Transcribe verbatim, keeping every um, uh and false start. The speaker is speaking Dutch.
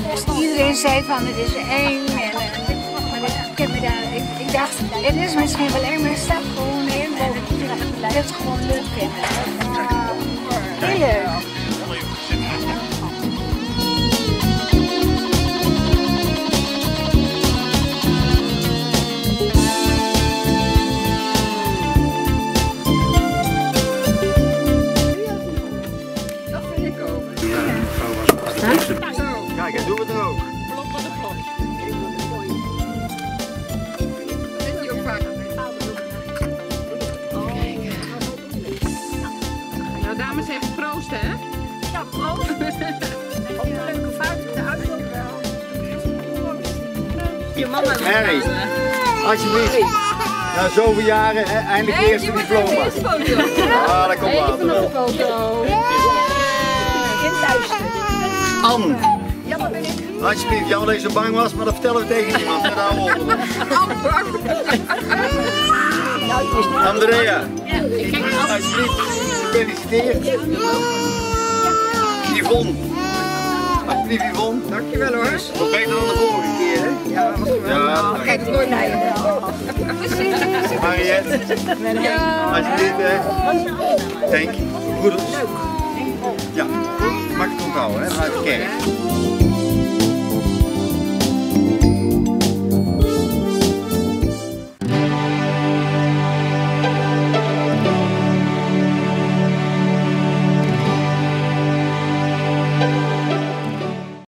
iedereen zei van het is eng. En, en, maar ik, heb me daar, ik, ik dacht, het is misschien wel eng, maar stap gewoon in. En het blijft gewoon leuk vinden. Heel leuk. Kijk, en doen we het er ook. Plop van de plop. Dat is ook vaak. Kijk. Nou, dames, even proost, hè? Ja, proost. Op een leuke fout, de uitzoek wel. Je mama wil Harry, alsjeblieft. Na zoveel jaren, hè, eindelijk nee, eerste diploma. Ah, dat komt later wel. Foto. Anne. Alsjeblieft, jammer dat je zo bang was, maar dat vertellen we tegen niemand. Met haar oren. Andrea. Alsjeblieft, gefeliciteerd. Yvonne. Alsjeblieft, Yvonne. Dankjewel hoor. Nog beter dan de vorige keer, hè? Ja, dat was geweldig. Ja, Ik kijk het nooit naar je. Mariette. Ja. Alsjeblieft, hè. Denk, broeders. Ja, mag ik het onthouden, hè? Vanuit de kerk.